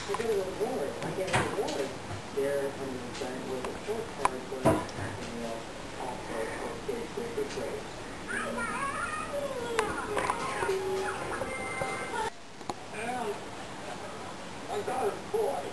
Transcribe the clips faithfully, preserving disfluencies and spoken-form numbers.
I get an award. I get an award. There, on the event with a short card for you know, also for kids with good grades. And I got a boy.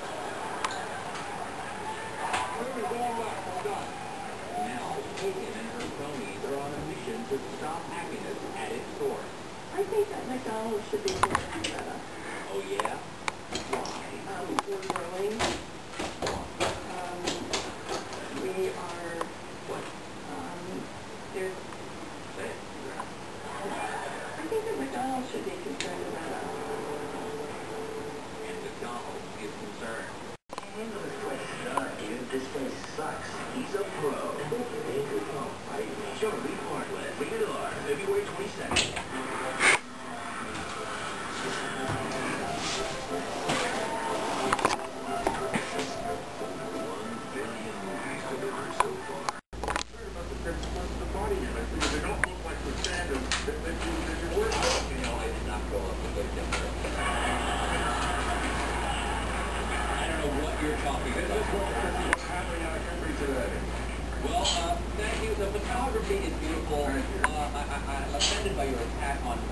We're going back. I'm done. Now, Kagan and her cronies are on a mission to stop happiness at its source. I think that McDonald's should be doing better. Oh, yeah? Why? Um, we're growing. Um, we are, What? um, there's, Say it. I think that McDonald's should be concerned about us. And McDonald's is concerned. Handle this place, uh, dude. This place sucks. He's a pro. Andrew Pump, right? Show Lee Bartlett. Rated R. February twenty-second. You're talking about. What's happening out of country today? Well, uh, thank you. The photography is beautiful. Uh, I, I, I'm offended by your attack on